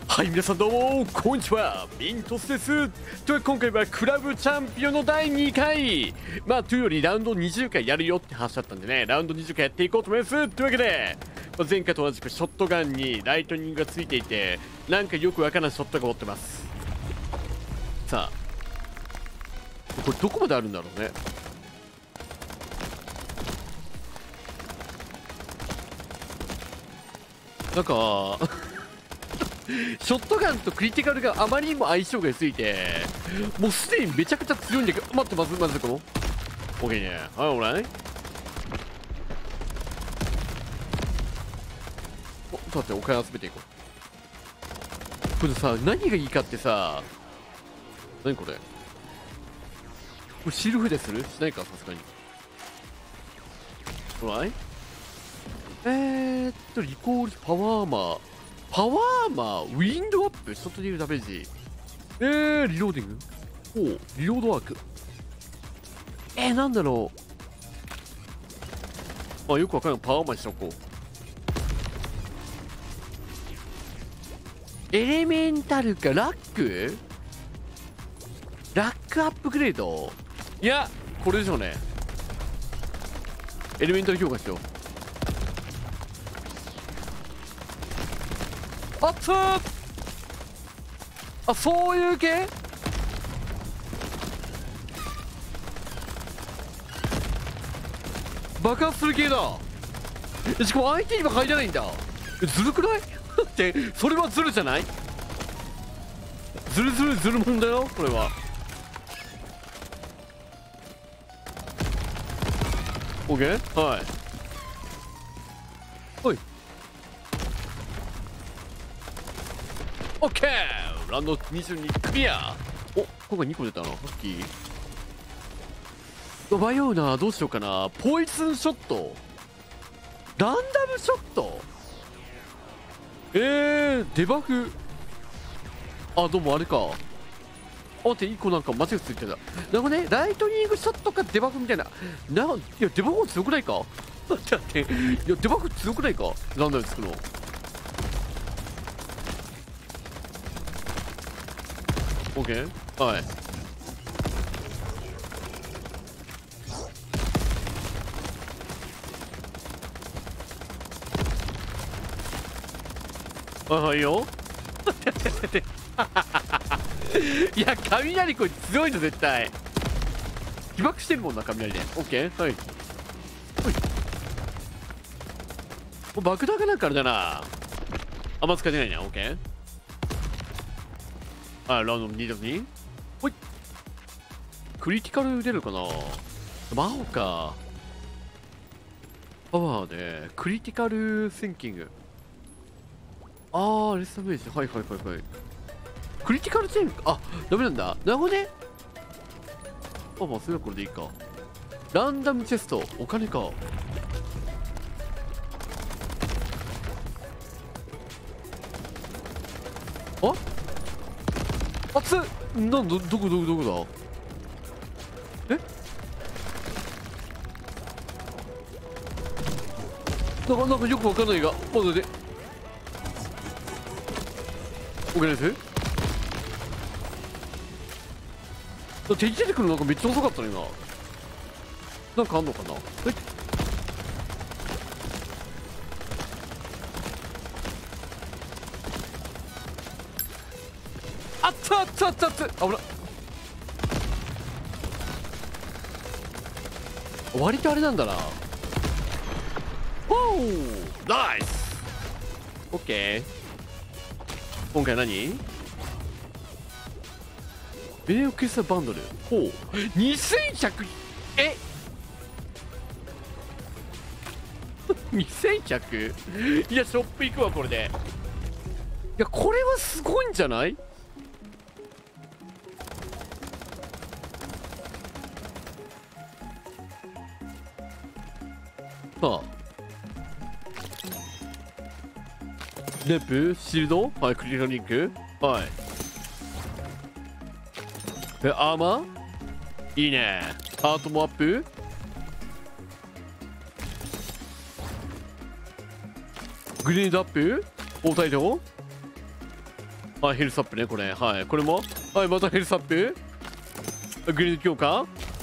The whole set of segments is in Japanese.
はい、皆さんどうもこんにちは、ミントスです。という今回はクラブチャンピオンの第2回というよりラウンド20回やるよって話だったんでね、ラウンド20回やっていこうと思います。というわけで、前回と同じくショットガンにライトニングがついていて、なんかよくわからないショットが持ってます。さあこれどこまであるんだろうね。なんかショットガンとクリティカルがあまりにも相性が良すぎて、もうすでにめちゃくちゃ強いんだけど、待って、まずこの OK ね。はい、オーライ。お、ちょっと待って、お金集めていこう。これさ、何がいいかってさ、何これ、これシルフでするしないか、さすがに。オーライ。リコールパワーアーマー、ウィンドアップ、ショットディールダメージ。リローディング、おう、リロードワーク。なんだろう。よくわかんない。パワーアーマーにしとこう。エレメンタルか、ラックアップグレード。いや、これでしょうね。エレメンタル強化しよう。あっつー、あ、そういう系。爆発する系だ。しかも相手にも入らないんだ。ずるくないってそれはずるじゃない。ずるもんだよこれは。 OK、 はい。おい、オッケー、ラウンド22クリア。お、今回2個出たな、ラッキー。迷うな、どうしようかな。ポイズンショット、ランダムショット、デバフ。あ、どうもあれか。待って、1個なんか間違ってついてた。なんかね、ライトニングショットかデバフみたいな。いや、デバフ強くないか待って、いや、デバフ強くないか、ランダムつくの。オッケー、はい。はいよいや、雷これ強いの絶対。被爆してるもんな、雷で。オッケー、はい。ほい、もう爆弾かなんかあれだな。あんま使ってないな。オッケー、ラウンド2.2。ほい、クリティカル出るかな。魔法か。パワーでクリティカルセンキング。レスタメージ。はい。クリティカルチェーン、ダメなんだ。なるほどね。それはこれでいいか。ランダムチェスト、お金か。熱っ。どこだ。なんかよくわかんないが、まだで。お金です。敵出てくるのなんかめっちゃ遅かったね今。なんかあんのかな。あった危な。割とあれなんだな。おお、ナイス。オッケー。今回何？ベネオクリスタルバンドル。ほう、2100。2100。いや、ショップ行くわこれで。いや、これはすごいんじゃない。さあ、レップ、シールド、はい、クリティカルリンク、はい。アーマーいいね。ハートもアップ。グレネードアップ、応対度。 はい、ヘルスアップね、これ。はい、これも。はい、またヘルスアップ。グレード強化。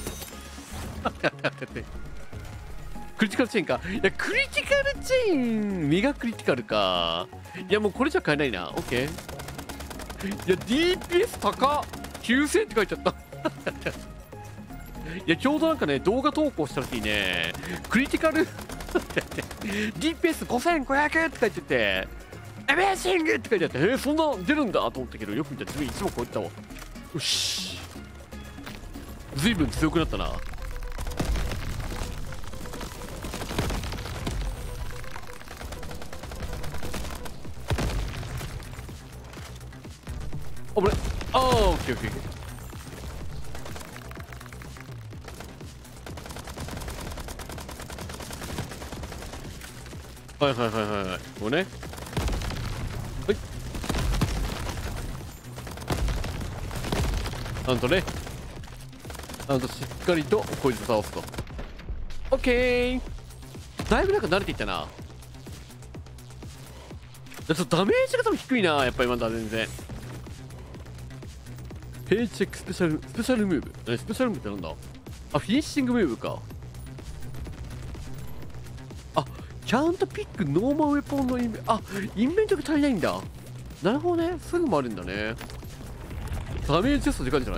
クリティカルチェーンか。いや、クリティカルチェーン、メガクリティカルか。いや、もうこれじゃ買えないな。オッケー。いや、DPS 高っ。9000って書いてあった。いや、ちょうどなんかね、動画投稿した時にね、クリティカルDPS5500 って書いてて、エメージングって書いてあって、そんな出るんだと思ったけど、よく見たら自分いつもこうやったわ。よし。ずいぶん強くなったな。あ、これ。ああ、オッケーオッケーオッケー。はいはいはいはいはい。これね。はい。なんとね。なんとしっかりとこいつを倒すと。オッケー。だいぶなんか慣れていったな。ちょっとダメージが多分低いな、やっぱりまだ全然。ペイチェックスペシャルムーブ。何スペシャルムーブってなんだ。あ、フィニッシングムーブか。あ、キャントピックノーマルウェポンのインベントが足りないんだ。なるほどね。すぐ回るんだね。ダメージテスト時間じゃない。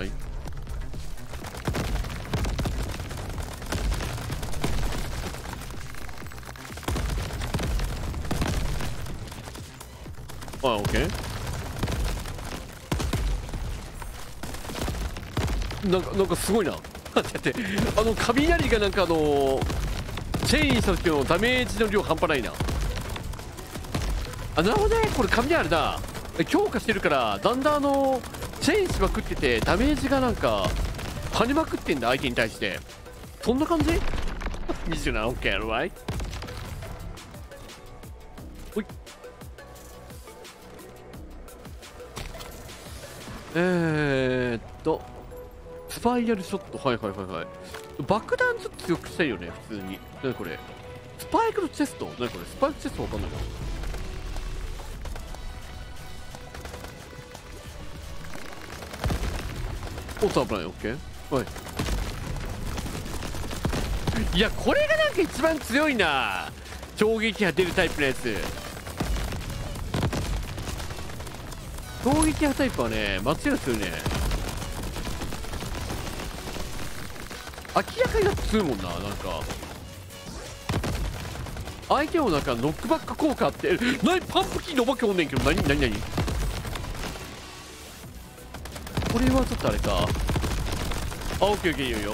あ、オッケー。なんかすごいな。だって雷がなんかチェインした時のダメージの量半端ないな。あ、なるほどね。これ雷あれだ。強化してるからだんだんチェインしまくっててダメージがなんか跳ねまくってんだ、相手に対して。そんな感じ。27 OK right。 ほい。スパイラルショット。はいはいはいはい。爆弾ちょっと強くしたいよね、普通に。何これ。スパイクのチェスト。何これ。スパイクチェストわかんないな。おっと危ない。オッケー。はい。いや、これがなんか一番強いな。衝撃波出るタイプのやつ。衝撃波タイプはね、間違いなく強いね。明らかになって強いもんな。なんか相手もなんかノックバック効果あって、何パンプキーのお化けおんねんけど、何これはちょっとあれか。あ、オッケーオッケー、いいよいいよ。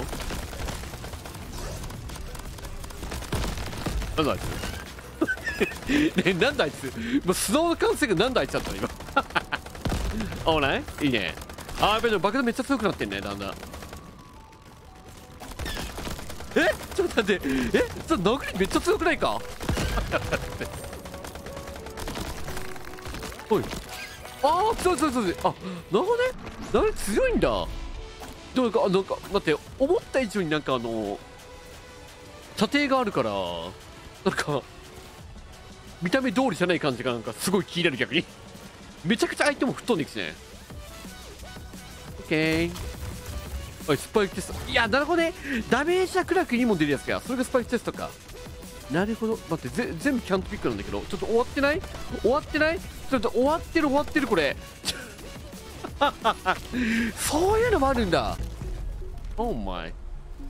なんだあいつ。ね、なんだあいつ。もうスノーの完成がなんだあいつだったの今。あ、ないいいね。あ、やっぱり爆弾めっちゃ強くなってんね、だんだん。ちょっと待って、ちょっと殴りめっちゃ強くないか。おい。ああ、強い。あ、なるほどね。殴り強いんだ。なんか待って、思った以上になんか射程があるから、なんか見た目通りじゃない感じがなんかすごい気になる。逆にめちゃくちゃ相手も吹っ飛んでいくしね。オッケー。はい、スパイクテスト。いや、なるほどね。ダメージはクラクにも出るやつか。それがスパイクテストか。なるほど。待って、全部キャントピックなんだけど、ちょっと終わってないちょっと終わってるこれ。そういうのもあるんだ。オーマイ。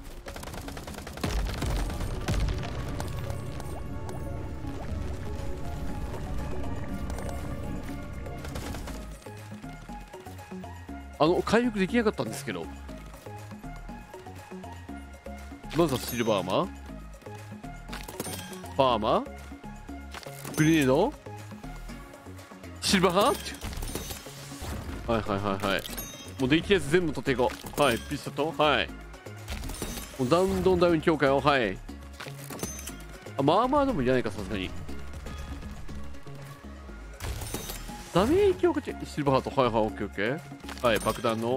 回復できなかったんですけど。まずはシルバーマー、パーマー、グレネード、シルバーハート。はい。もうできるやつ全部取っていこう。はい、ピストと、はい。もうどんどん強化よ。はい。あ、まあでもいらないか、さすがに。ダメージ強化値、シルバーハート。はい、オッケー。はい、爆弾の。はい、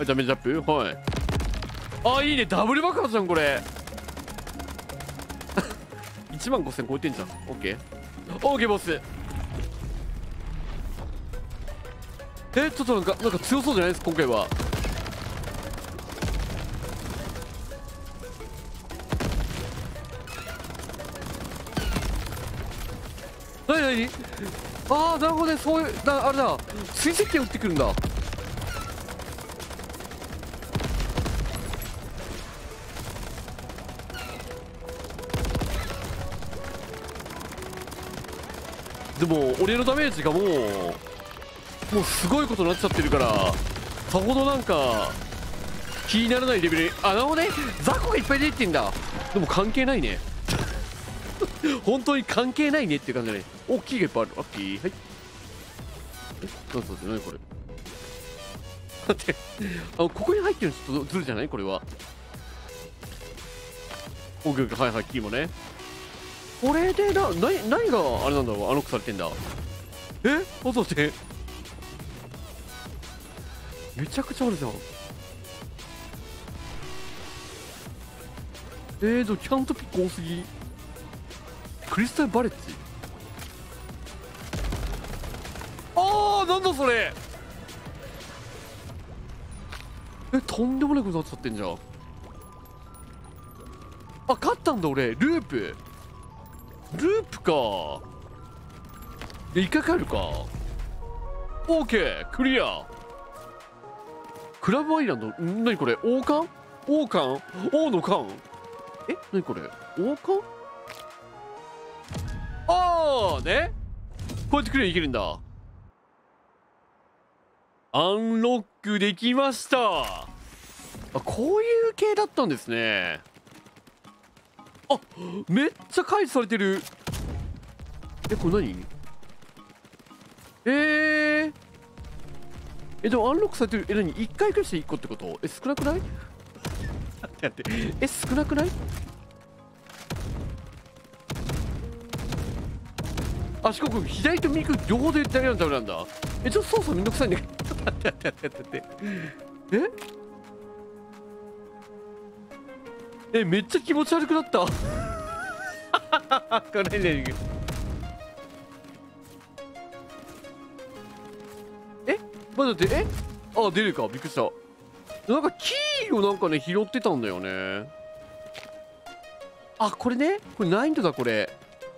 ダメージアップ。はい。あ、いいね。ダブル爆発じゃん、これ。15000超えてんじゃん。オッケーボス。 ちょっとなんか強そうじゃないです今回は。何ああ、なるほどね。そういう、あれだ、追跡剣撃ってくるんだ。でも俺のダメージがもうすごいことになっちゃってるから、さほどなんか気にならないレベル。あ、なるほどね。雑魚がいっぱい出てんだ。でも関係ないね。本当に関係ないねっていう感じだね。大きいがいっぱいある。ラッキー。はい。何これ。待って、ここに入ってるのちょっとずるじゃないこれは。オッケーオッケー、はいはい、キーもね。これで何があれなんだろう、アノックされてんだ。待って、めちゃくちゃあるじゃん。キャントピック多すぎ。クリスタルバレッジ。なんだそれ。とんでもないことになっちゃってんじゃん。勝ったんだ俺。ループか。で一回帰るか。オーケークリア。クラブアイランド。何これ。王冠王の冠。何これ。王冠。ね、こうやってクリアできるんだ。アンロックできました。こういう系だったんですね。めっちゃ解除されてる。これ何。でもアンロックされてる。何1回クリアして1個ってこと。少なくない。待って少なくない。四国左と右両方でダメなんだ。ちょっと操作めんどくさいんだけど。待ってめっちゃ気持ち悪くなった。これね。待って、出るか。びっくりした。なんかキーをなんかね拾ってたんだよね。これね。これ難易度だこれ。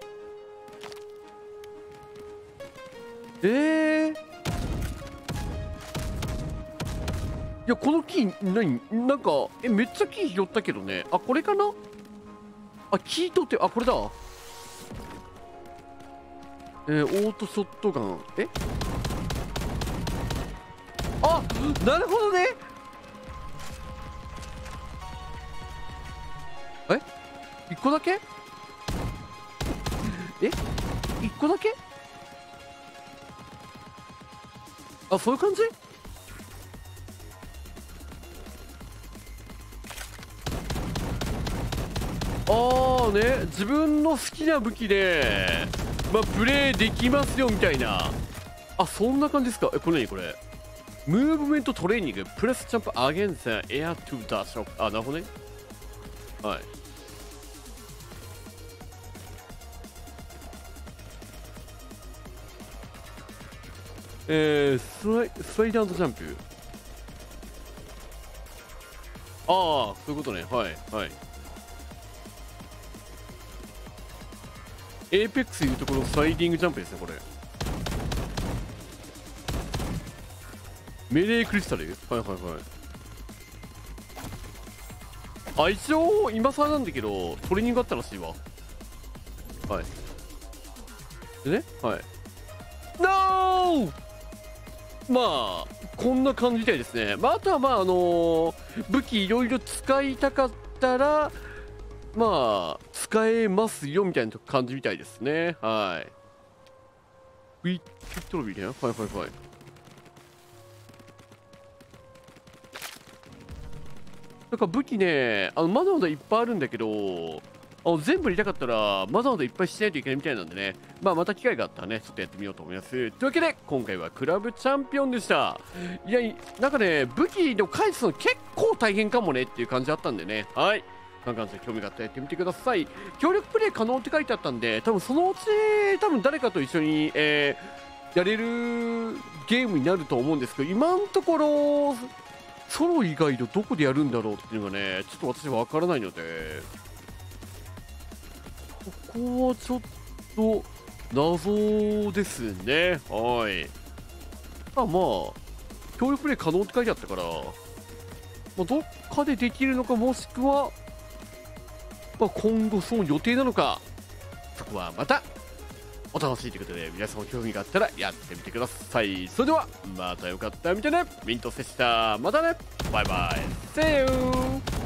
いやこのキーなんかめっちゃキー拾ったけどね。これかな。キー取って、これだ。オートショットガン。なるほどね。1個だけ。1個だけ。そういう感じ。ね、自分の好きな武器でプレイできますよみたいな。そんな感じですか。これ何これ。ムーブメントトレーニングプレスジャンプアゲンスエアトゥダッシュ。なるほどね。はい。スライダージャンプ。そういうことね。はいはい。エーペックスいうところのスライディングジャンプですねこれ。メレークリスタル。はいはいはい。一応今更なんだけどトレーニングあったらしいわ。はい。でね、はい。NO!こんな感じみたいですね。あとは武器いろいろ使いたかったら使えますよみたいな感じみたいですね。はい。クイックトロビーね。はいはいはい。なんか武器ね、まだまだいっぱいあるんだけど、全部やりたかったらまだまだいっぱいしないといけないみたいなんでね、また機会があったらねちょっとやってみようと思います。というわけで今回はクラブチャンピオンでした。いやなんかね武器の返すの結構大変かもねっていう感じあったんでね。はい、なんか興味があったらやってみてください。協力プレイ可能って書いてあったんで、多分そのうち誰かと一緒にやれるゲームになると思うんですけど、今のところソロ以外のどこでやるんだろうっていうのがね、ちょっと私は分からないので、ここはちょっと謎ですね。はい。まあ、協力プレイ可能って書いてあったから、どっかでできるのか、もしくは、今後その予定なのか、そこはまたお楽しみということで、皆さんも興味があったらやってみてください。それではまたよかったら見てね。ミントセでした。またね。バイバイ。See you